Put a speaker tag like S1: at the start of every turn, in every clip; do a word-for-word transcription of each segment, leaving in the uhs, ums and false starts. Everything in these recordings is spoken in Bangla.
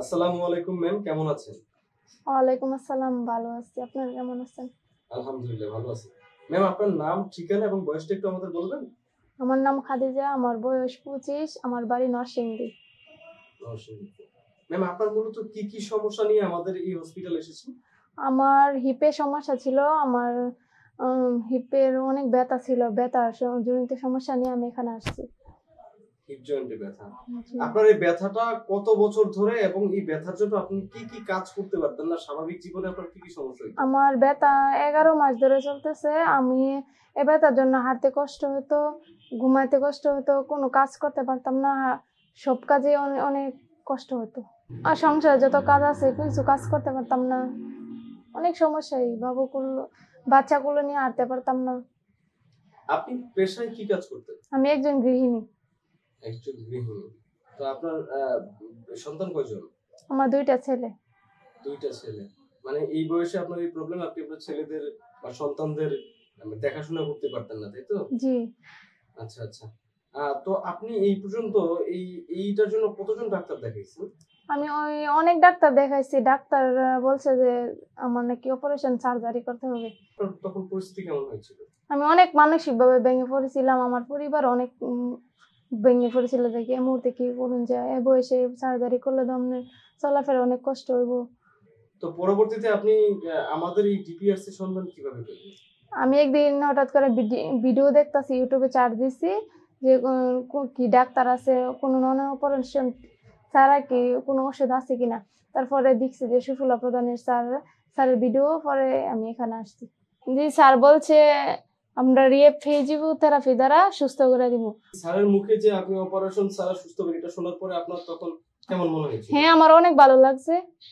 S1: আসসালামু আলাইকুম ম্যাম, কেমন আছেন?
S2: ওয়ালাইকুম আসসালাম, ভালো আছি। আপনারা কেমন আছেন?
S1: আলহামদুলিল্লাহ ভালো আছি। ম্যাম, আপনার নাম, ঠিকানা এবং বয়সটা একটু আমাদের বলবেন?
S2: আমার নাম খাদিজা, আমার বয়স পঁচিশ, আমার বাড়ি নরসিংদী।
S1: নরসিংদীতে। ম্যাম, আপনার মূলত কি কি সমস্যা নিয়ে আমাদের এই হসপিটালে এসেছেন?
S2: আমার হিপে সমস্যা ছিল, আমার উম, হিপের অনেক ব্যথা ছিল, ব্যথার স- জনিত সমস্যা নিয়ে আমি এখানে আসছি।
S1: হিপ জয়েন্টে ব্যথা।
S2: জি।
S1: আপনার এই ব্যথাটা কত বছর ধরে এবং এই ব্যথার জন্য আপনি কি কি কাজ করতে পারতেন না? স্বাভাবিক জীবনে আপনার কি কি সমস্যা হইতো?
S2: আমার ব্যথা এগারো মাস ধরে চলতেছে। আমি এ ব্যথার জন্য হাঁটতে কষ্ট হতো, ঘুমাইতে কষ্ট হতো, কোনো কাজ করতে পারতাম না, সব কাজে অনে- অনেক কষ্ট হতো। আর সংসারে যত কাজ আছে কিছু কাজ করতে পারতাম না, অনেক সমস্যাই, বাবুকুল বাচ্চাগুলো নিয়ে হাঁটতে পারতাম না।
S1: আপনি পেশায় কি কাজ করতেন?
S2: আমি একজন গৃহিণী।
S1: একজন গৃহিণী। তো আপনার আহ, সন্তান কয়জন?
S2: আমার দুইটা ছেলে।
S1: দুইটা ছেলে। মানে এই বয়সে আপনার এই প্রবলেম, আপনি আপনার ছেলেদের বা সন্তানদের আহ, দেখাশোনা করতে পারতেন না, তাই তো?
S2: জি।
S1: আচ্ছা আচ্ছা। আহ, তো আপনি এই পর্যন্ত এই এইটার জন্য কতজন ডাক্তার দেখাইছেন?
S2: আমি ওই অনেক ডাক্তার দেখাইছি, ডাক্তার বলছে যে আমার নাকি অপারেশন সার্জারি করতে হবে।
S1: আপনার তখন পরিস্থিতি কেমন হয়েছিল?
S2: আমি অনেক মানসিকভাবে ভেঙে পড়েছিলাম, আমার পরিবার অনেক উম, ভেঙে পড়েছিল দেখি এই মুহূর্তে কি করুন, যে এ বয়সে সার্জারি করলে তো আপনার চলাফেরা অনেক কষ্ট হইব।
S1: তো পরবর্তীতে আপনি আহ, আমাদের এই ডিপিআরসি সন্ধান কিভাবে পেলেন?
S2: আমি একদিন হঠাৎ করে ভিডিও দেখতাছি, ইউটিউবে চার্জ দিছি যে উম, কো- কি ডাক্তার আছে, কোনো নন অপারেশন ছাড়া কি কোনো ওষুধ আছে কিনা। তারপরে দেখছি যে সুফলা প্রধানের স্যার স্যারের ভিডিও, পরে আমি এখানে আসছি। জি, স্যার বলছে আমরা রিয়েপ ফিজিওথেরাপি দ্বারা সুস্থ করে দিব।
S1: স্যারের মুখে যে আপনি অপারেশন ছাড়া সুস্থ হবেন, এটা শোনার পরে আপনার তখন কেমন মনে হয়েছিল?
S2: হ্যাঁ, আমার অনেক ভালো লাগছে।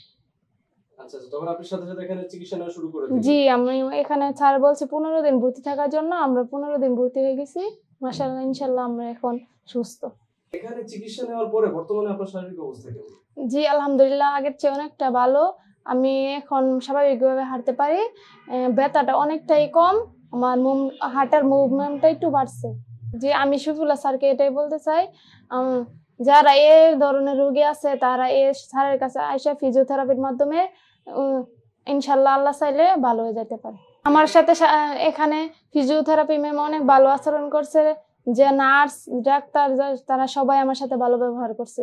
S1: আচ্ছা আচ্ছা, তখন আপনি সাথে সাথে এখানে চিকিৎসা নেওয়া শুরু করে দিলেন?
S2: জি, আমি এখানে স্যার বলছে পনেরো দিন ভর্তি থাকার জন্য, আমরা পনেরো দিন ভর্তি হয়ে গেছি। মাশাআল্লাহ, ইনশাল্লাহ আমরা এখন সুস্থ।
S1: এখানে চিকিৎসা নেওয়ার পরে বর্তমানে আপনার শারীরিক অবস্থা কেমন?
S2: জি, আলহামদুলিল্লাহ আগের চেয়ে অনেকটা ভালো। আমি এখন স্বাভাবিকভাবে হাঁটতে পারি, আহ, ব্যথাটা অনেকটাই কম, আমার মুভ হাঁটার মুভমেন্টটা একটু বাড়ছে। জি, আমি সুফুল্লাহ স্যারকে এটাই বলতে চাই, উম, যারা এ ধরনের রোগী আছে তারা এ স্যারের কাছে আইসা ফিজিওথেরাপির মাধ্যমে উম, ইনশাল্লাহ আল্লাহ চাইলে ভালো হয়ে যেতে পারে। আমার সাথে সা- এখানে ফিজিওথেরাপি ম্যাম অনেক ভালো আচরণ করছে, যে নার্স ডাক্তার যা- তারা সবাই আমার সাথে ভালো ব্যবহার করছে।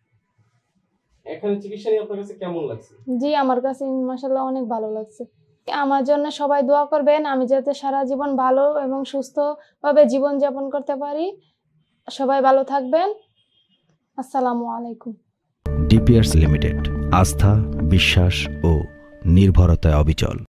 S1: এখানে চিকিৎসা নিয়ে আপনার কাছে কেমন লাগছে?
S2: জি, আমার কাছে মাশাআল্লাহ অনেক ভালো লাগছে। আমার জন্য সবাই দোয়া করবেন, আমি যাতে সারা জীবন ভালো এবং সুস্থভাবে জীবন যাপন করতে পারি। সবাই ভালো থাকবেন। আসসালামু আলাইকুম।
S3: ডিপিআরসি লিমিটেড, আস্থা, বিশ্বাস ও নির্ভরতায় অবিচল।